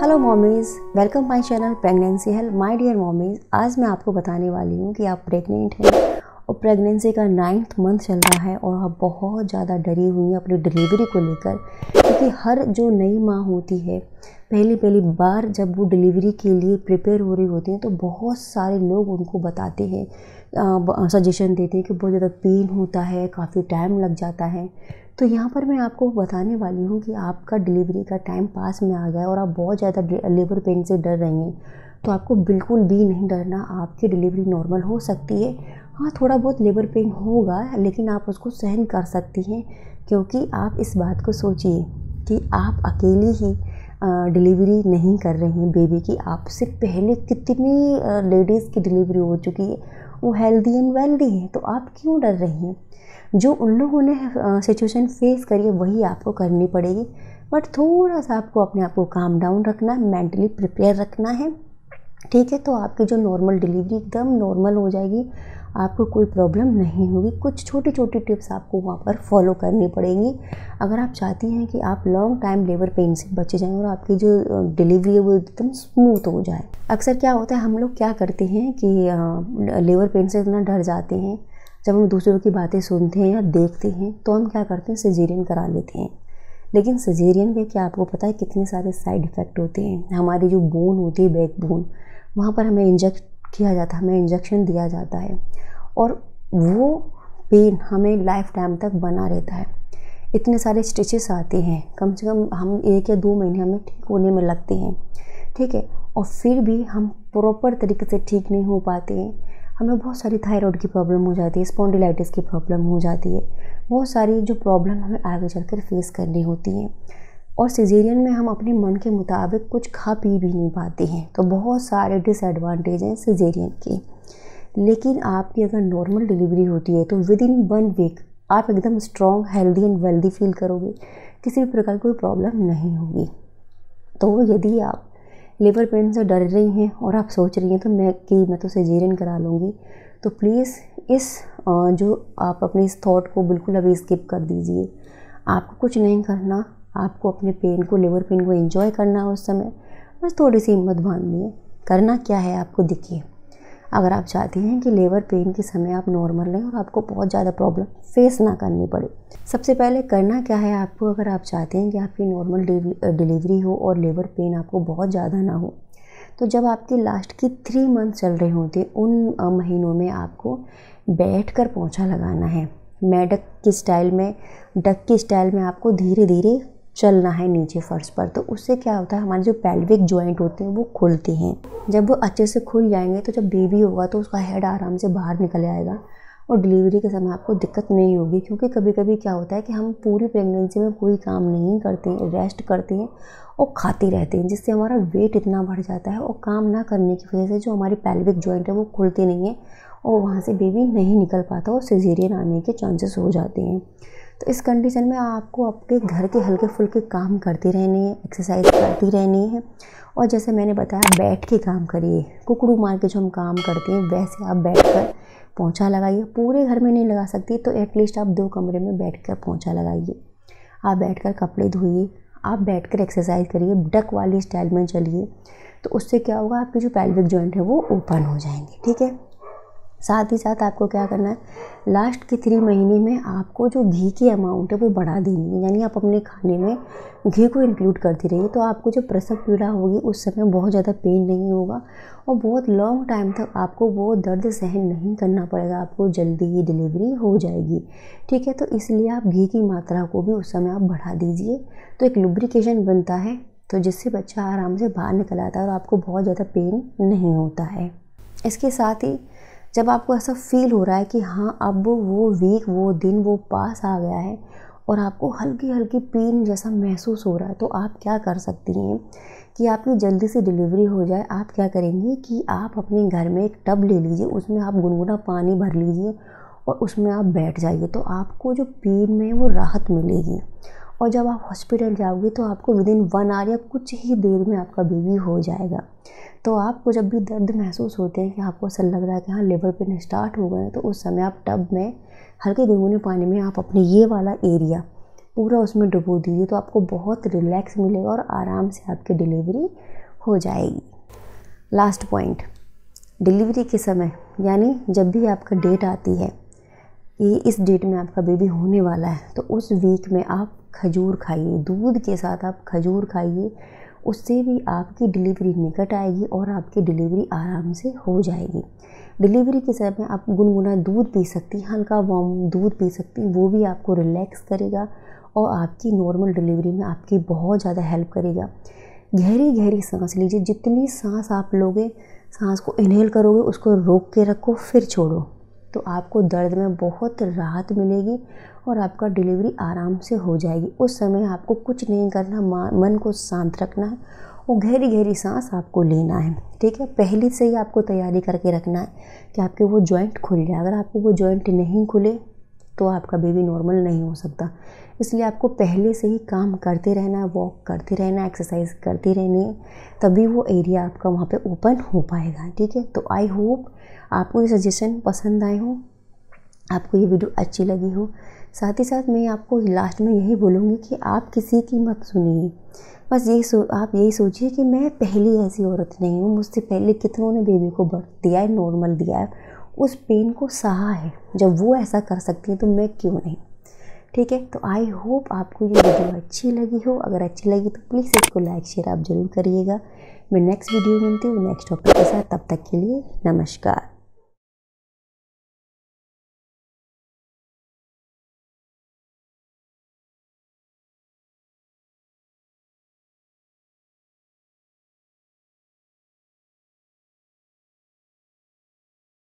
Hello mommies, welcome my channel pregnancy health. My dear mommies, आज मैं आपको बताने वाली हूँ कि आप प्रेग्नेंट हैं और प्रेगनेंसी का 9th मंथ चल रहा है और आप बहुत ज़्यादा डरी हुई हैं अपनी डिलीवरी को लेकर, क्योंकि हर जो नई माँ होती है पहली बार जब वो डिलीवरी के लिए प्रिपेयर हो रही होती हैं तो बहुत सारे लोग उनको बताते हैं, सजेशन देते हैं कि बहुत ज़्यादा पेन होता है, काफ़ी टाइम लग जाता है। तो यहाँ पर मैं आपको बताने वाली हूँ कि आपका डिलीवरी का टाइम पास में आ गया है और आप बहुत ज़्यादा लेबर पेन से डर रही हैं, तो आपको बिल्कुल भी नहीं डरना। आपकी डिलीवरी नॉर्मल हो सकती है। हाँ, थोड़ा बहुत लेबर पेन होगा लेकिन आप उसको सहन कर सकती हैं, क्योंकि आप इस बात को सोचिए कि आप अकेली ही डिलीवरी नहीं कर रही हैं बेबी की। आपसे पहले कितनी लेडीज़ की डिलीवरी हो चुकी है, वो हेल्दी एंड वेल्दी हैं, तो आप क्यों डर रही हैं? जो उन लोगों ने सिचुएशन फेस करी है वही आपको करनी पड़ेगी, बट थोड़ा सा आपको अपने आप को काम डाउन रखना है, मेंटली प्रिपेयर रखना है, ठीक है? तो आपकी जो नॉर्मल डिलीवरी एकदम नॉर्मल हो जाएगी, आपको कोई प्रॉब्लम नहीं होगी। कुछ छोटी छोटी टिप्स आपको वहाँ पर फॉलो करनी पड़ेंगी अगर आप चाहती हैं कि आप लॉन्ग टाइम लेबर पेन से बच जाएं और आपकी जो डिलीवरी है वो एकदम स्मूथ हो जाए। अक्सर क्या होता है, हम लोग क्या करते हैं कि लेबर पेन से इतना डर जाते हैं, जब हम दूसरों की बातें सुनते हैं या देखते हैं तो हम क्या करते हैं, सिजेरियन करा लेते हैं। लेकिन सिजेरियन के क्या आपको पता है कितने सारे साइड इफ़ेक्ट होते हैं? हमारी जो बोन होती है, बैक बोन, वहाँ पर हमें हमें इंजेक्शन दिया जाता है और वो पेन हमें लाइफ टाइम तक बना रहता है। इतने सारे स्टिचेस आते हैं, कम से कम हम 1 या 2 महीने हमें ठीक होने में लगते हैं, ठीक है? और फिर भी हम प्रॉपर तरीके से ठीक नहीं हो पाते हैं। हमें बहुत सारी थायराइड की प्रॉब्लम हो जाती है, स्पॉन्डिलाइटिस की प्रॉब्लम हो जाती है, बहुत सारी जो प्रॉब्लम हमें आगे चलकर फेस करनी होती हैं। और सिजेरियन में हम अपने मन के मुताबिक कुछ खा पी भी नहीं पाते हैं, तो बहुत सारे डिसएडवांटेज हैं सिजेरियन के। लेकिन आपकी अगर नॉर्मल डिलीवरी होती है तो विद इन 1 वीक आप एकदम strong, healthy and wealthy feel करोगे, किसी भी प्रकार की कोई प्रॉब्लम नहीं होगी। तो यदि आप लेबर पेन से डर रही हैं और आप सोच रही हैं तो मैं तो सिजेरियन करा लूँगी, तो प्लीज़ जो आप अपने इस थॉट को बिल्कुल अभी स्किप कर दीजिए। आपको कुछ नहीं करना, आपको अपने पेन को, लेबर पेन को एंजॉय करना है उस समय। बस थोड़ी सी हिम्मत बांधनी है। करना क्या है आपको देखिए, अगर आप चाहते हैं कि लेबर पेन के समय आप नॉर्मल रहें और आपको बहुत ज़्यादा प्रॉब्लम फेस ना करनी पड़े, सबसे पहले करना क्या है आपको, अगर आप चाहते हैं कि आपकी नॉर्मल डिलीवरी हो और लेबर पेन आपको बहुत ज़्यादा ना हो, तो जब आपके लास्ट की 3 मंथ चल रहे होते हैं उन महीनों में आपको बैठकर पोंछा लगाना है। मेढक की स्टाइल में, डक की स्टाइल में आपको धीरे धीरे चलना है नीचे फर्श पर। तो उससे क्या होता है, हमारे जो पेल्विक जॉइंट होते हैं वो खुलते हैं। जब वो अच्छे से खुल जाएंगे तो जब बेबी होगा तो उसका हेड आराम से बाहर निकल आएगा और डिलीवरी के समय आपको दिक्कत नहीं होगी। क्योंकि कभी कभी क्या होता है कि हम पूरी प्रेगनेंसी में कोई काम नहीं करते हैं, रेस्ट करते हैं और खाते रहते हैं, जिससे हमारा वेट इतना बढ़ जाता है और काम ना करने की वजह से जो हमारी पेल्विक जॉइंट है वो खुलती नहीं है और वहाँ से बेबी नहीं निकल पाता और सिजेरियन आने के चांसेस हो जाते हैं। तो इस कंडीशन में आपको आपके घर के हल्के फुल्के काम करते रहने हैं, एक्सरसाइज करती रहनी है। और जैसे मैंने बताया, बैठ के काम करिए। कुकड़ू मार के जो हम काम करते हैं वैसे आप बैठकर पोंछा लगाइए। पूरे घर में नहीं लगा सकती तो एटलीस्ट आप 2 कमरे में बैठकर पोंछा लगाइए। आप बैठकर कपड़े धोइए, आप बैठकर एक्सरसाइज करिए, डक वाली स्टाइल में चलिए। तो उससे क्या होगा, आपकी जो पेल्विक जॉइंट है वो ओपन हो जाएंगे, ठीक है? साथ ही साथ आपको क्या करना है, लास्ट के 3 महीने में आपको जो घी की अमाउंट है वो बढ़ा देनी है। यानी आप अपने खाने में घी को इंक्लूड करती रहिए, तो आपको जो प्रसव पीड़ा होगी उस समय बहुत ज़्यादा पेन नहीं होगा और बहुत लॉन्ग टाइम तक आपको वो दर्द सहन नहीं करना पड़ेगा। आपको जल्दी ही डिलीवरी हो जाएगी, ठीक है? तो इसलिए आप घी की मात्रा को भी उस समय आप बढ़ा दीजिए, तो एक लुब्रिकेशन बनता है, तो जिससे बच्चा आराम से बाहर निकल आता है और आपको बहुत ज़्यादा पेन नहीं होता है। इसके साथ ही जब आपको ऐसा फील हो रहा है कि हाँ अब वो वीक, वो दिन, वो पास आ गया है और आपको हल्की हल्की पेन जैसा महसूस हो रहा है, तो आप क्या कर सकती हैं कि आपकी जल्दी से डिलीवरी हो जाए। आप क्या करेंगी कि आप अपने घर में एक टब ले लीजिए, उसमें आप गुनगुना पानी भर लीजिए और उसमें आप बैठ जाइए, तो आपको जो पेन में वो राहत मिलेगी। और जब आप हॉस्पिटल जाओगे तो आपको विद इन 1 आवर या कुछ ही देर में आपका बेबी हो जाएगा। तो आपको जब भी दर्द महसूस होते हैं कि आपको ऐसा लग रहा है कि हाँ लेबर पेन स्टार्ट हो गए हैं, तो उस समय आप टब में हल्के गुनगुने पानी में आप अपने ये वाला एरिया पूरा उसमें डुबो दीजिए, तो आपको बहुत रिलैक्स मिलेगा और आराम से आपकी डिलीवरी हो जाएगी। लास्ट पॉइंट, डिलीवरी के समय यानी जब भी आपका डेट आती है कि इस डेट में आपका बेबी होने वाला है, तो उस वीक में आप खजूर खाइए, दूध के साथ आप खजूर खाइए। उससे भी आपकी डिलीवरी निकट आएगी और आपकी डिलीवरी आराम से हो जाएगी। डिलीवरी के समय आप गुनगुना दूध पी सकती हैं, हल्का वार्म दूध पी सकती हैं, वो भी आपको रिलैक्स करेगा और आपकी नॉर्मल डिलीवरी में आपकी बहुत ज़्यादा हेल्प करेगा। गहरी गहरी सांस लीजिए, जितनी सांस आप लोगे, सांस को इनहेल करोगे, उसको रोक के रखो, फिर छोड़ो, तो आपको दर्द में बहुत राहत मिलेगी और आपका डिलीवरी आराम से हो जाएगी। उस समय आपको कुछ नहीं करना, मन को शांत रखना है और गहरी गहरी सांस आपको लेना है, ठीक है। पहले से ही आपको तैयारी करके रखना है कि आपके वो जॉइंट खुल जाए। अगर आपको वो जॉइंट नहीं खुले तो आपका बेबी नॉर्मल नहीं हो सकता। इसलिए आपको पहले से ही काम करते रहना है, वॉक करते रहना है, एक्सरसाइज करती रहनी है, तभी वो एरिया आपका वहाँ पे ओपन हो पाएगा, ठीक है। तो आई होप आपको ये सजेशन पसंद आए हो, आपको ये वीडियो अच्छी लगी हो। साथ ही साथ मैं आपको लास्ट में यही बोलूँगी कि आप किसी की मत सुनिए। बस आप यही सोचिए कि मैं पहली ऐसी औरत नहीं हूँ, मुझसे पहले कितनों ने बेबी को बर्थ दिया है, नॉर्मल दिया है, उस पेन को सहा है। जब वो ऐसा कर सकती है तो मैं क्यों नहीं, ठीक है। तो आई होप आपको ये वीडियो अच्छी लगी हो। अगर अच्छी लगी तो प्लीज़ इसको लाइक शेयर आप ज़रूर करिएगा। मैं नेक्स्ट वीडियो मिलती हूँ नेक्स्ट टॉपिक के साथ, तब तक के लिए नमस्कार।